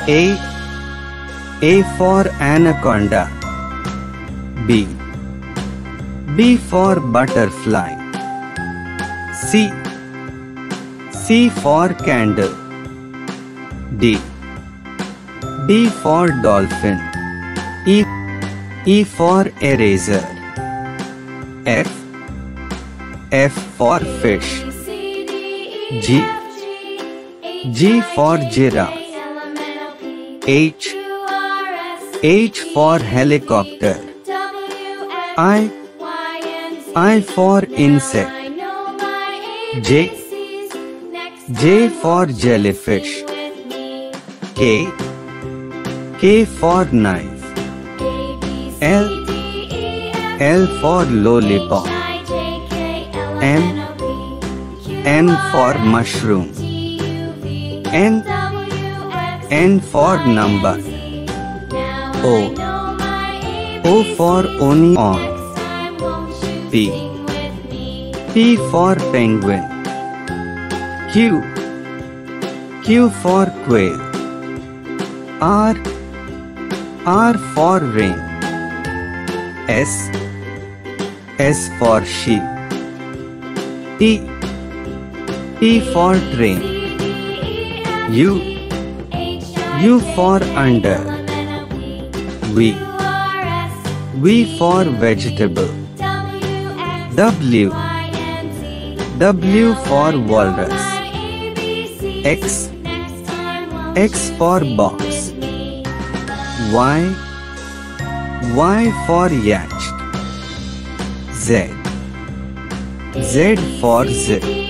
A. A for anaconda. B. B for butterfly. C. C for candle. D. D for dolphin. E. E for eraser. F. F for fish. G. G for giraffe. H. H for helicopter. I for insect. J. J for jellyfish. K. K for knife. L. L for lollipop. M. M for mushroom. N. N for number. O. O for onion. P. P for penguin. Q. Q for quail. R. R for rain. S. S for sheep. T. T for train. U. U for under. V. V for vegetable. W. W for walrus. X. X for box. Y. Y for yacht. Z. Z for zip.